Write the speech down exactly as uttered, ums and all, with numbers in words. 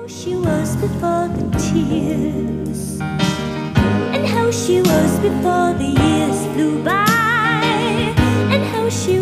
She was before the tears, and how she was before the years flew by, and how she